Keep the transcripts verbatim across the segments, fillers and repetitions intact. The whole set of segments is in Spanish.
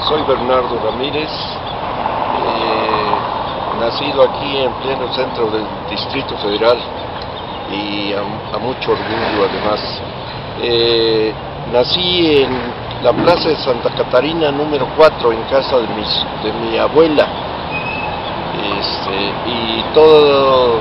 Soy Bernardo Ramírez, eh, nacido aquí en pleno centro del Distrito Federal y a, a mucho orgullo además. Eh, nací en la Plaza de Santa Catarina número cuatro, en casa de, mis, de mi abuela, este, y todo,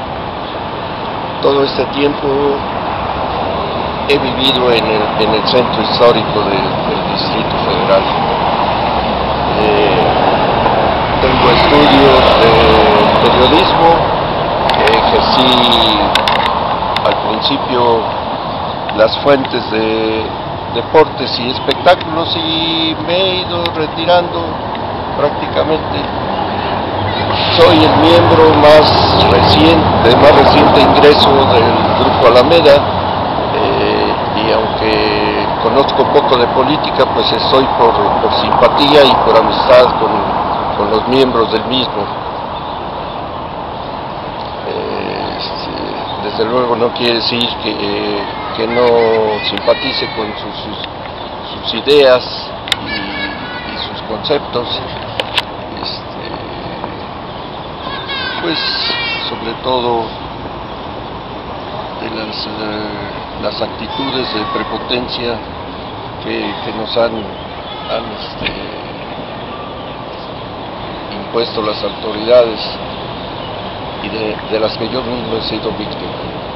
todo este tiempo he vivido en el, en el centro histórico del, del Distrito Federal. Eh, tengo estudios de periodismo, ejercí al principio las fuentes de deportes y espectáculos y me he ido retirando prácticamente. Soy el miembro más reciente, más reciente ingreso del Grupo Alameda, eh, y aunque conozco poco de política, pues estoy por, por simpatía y por amistad con, con los miembros del mismo. Eh, este, desde luego no quiere decir que, eh, que no simpatice con sus, sus, sus ideas y, y sus conceptos. Este, pues sobre todo de las, uh, las actitudes de prepotencia que, que nos han, han este, impuesto las autoridades y de, de las que yo mismo he sido víctima.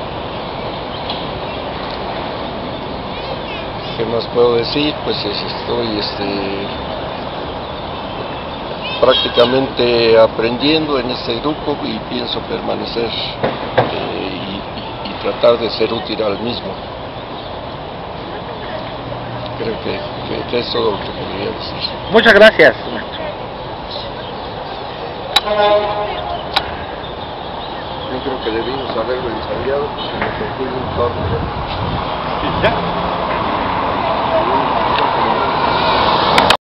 ¿Qué más puedo decir? Pues estoy este, prácticamente aprendiendo en este grupo y pienso permanecer eh, y, y, y tratar de ser útil al mismo. Creo que, que, que es todo lo que podría decir. Muchas gracias. Yo creo que debimos haberlo ensayado, porque se me fue un torno. ¿Ya?